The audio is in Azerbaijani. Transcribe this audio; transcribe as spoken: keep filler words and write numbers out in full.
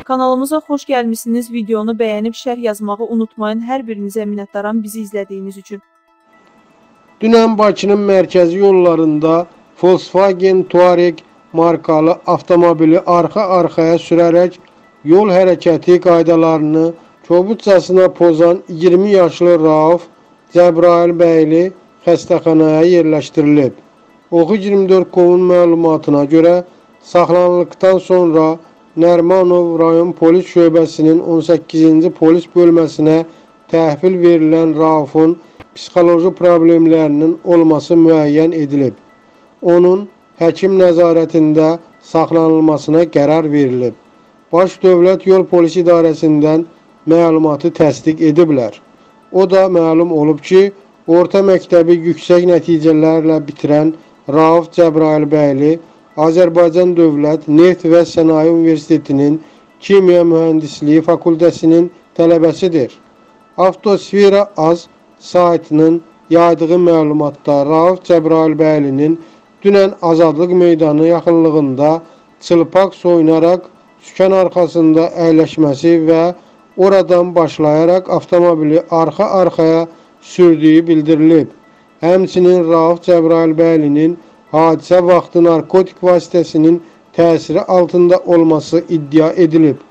Kanalımıza xoş gəlmişsiniz. Videonu bəyənib şərh yazmağı unutmayın. Hər birinizə minnətdaram bizi izlədiyiniz üçün. Dünən Bakının mərkəzi yollarında Volkswagen Touareg markalı avtomobili arxa-arxaya sürərək yol hərəkəti qaydalarını kobudcasına pozan iyirmi yaşlı Rauf Cəbrailbəyli xəstəxanaya yerləşdirilib. Oxu iyirmi dörd Kovun məlumatına görə saxlanıldıqdan sonra Nərmanov rayon polis şöbəsinin on səkkizinci polis bölməsinə təhvil verilən Raufun psixoloji problemlərinin olması müəyyən edilib. Onun həkim nəzarətində saxlanılmasına qərar verilib. Baş Dövlət Yol Polis İdarəsindən məlumatı təsdiq ediblər. O da məlum olub ki, orta məktəbi yüksək nəticələrlə bitirən Rauf Cəbrailbəyli Azərbaycan Dövlət Neft və Sənaye Universitetinin Kimya Mühəndisliyi Fakültəsinin tələbəsidir. Avtosfera Az saytının yaydığı məlumatda Rauf Cəbrailbəylinin dünən Azadlıq meydanı yaxınlığında çılpaq soyunaraq sükan arxasında əyləşməsi və oradan başlayaraq avtomobili arxa-arxaya sürdüyü bildirilib. Həmçinin Rauf Cəbrailbəylinin hadisə vaxtı narkotik vasitəsinin təsiri altında olması iddia edilib.